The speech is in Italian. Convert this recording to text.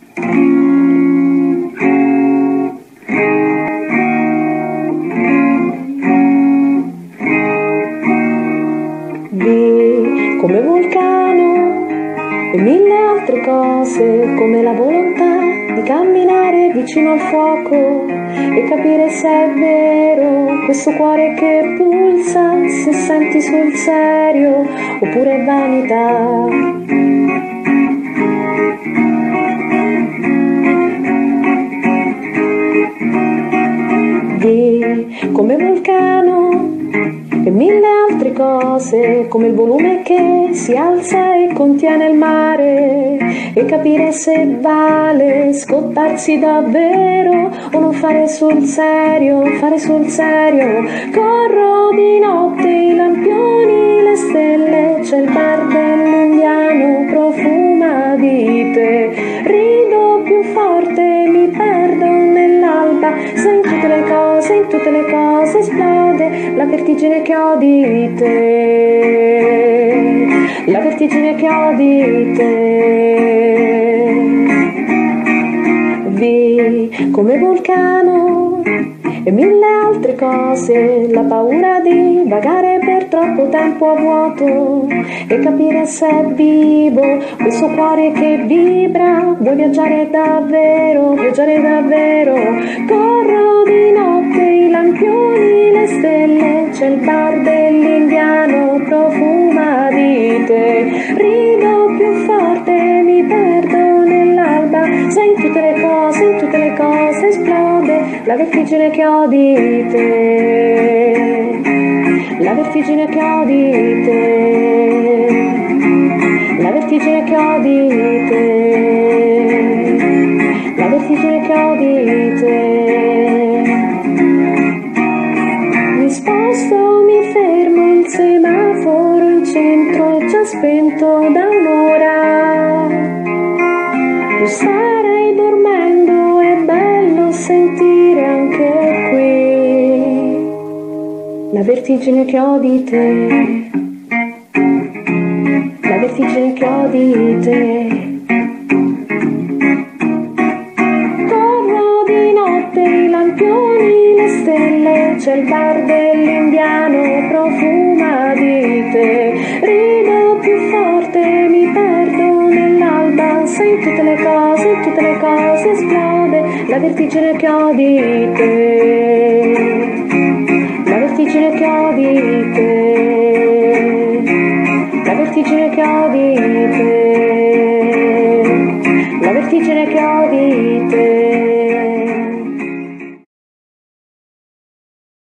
Come vulcano e mille altre cose, come la volontà di camminare vicino al fuoco e capire se è vero questo cuore che pulsa, se senti sul serio oppure è vanità. Come vulcano e mille altre cose, come il volume che si alza e contiene il mare, e capire se vale scottarsi davvero o non fare sul serio, fare sul serio. Corro di notte, i lampioni, le stelle, c'è il bar dell'indiano, profuma di te, rido più forte, mi perdo nell'alba, se in tutte le cose esplode la vertigine che ho di te, la vertigine che ho di te. Come vulcano e mille altre cose, la paura di vagare per troppo tempo a vuoto e capire se è vivo questo cuore che vibra. Vuoi viaggiare davvero, viaggiare davvero. Corro di notte, i lampioni, le stelle, c'è il bar dell'indiano, profuma di te, rido più forte, mi perdo nell'alba, se in tutte le cose esplode la vertigine che ho di te, la vertigine che ho di te, la vertigine che ho di te, la vertigine che ho di te. Mi sposto, mi fermo, il semaforo in centro è già spento da un'ora. Tu starei dormendo, è bello sentire anche qui la vertigine che ho di te, la vertigine che ho di te. Corro di notte, i lampioni, le stelle, c'è il bar dell'indiano, profuma di te, rido più forte, mi perdo nell'alba, se in tutte le cose esplode la vertigine che ho di te, la vertigine che ho di te, la vertigine che ho di te, la vertigine che ho di te.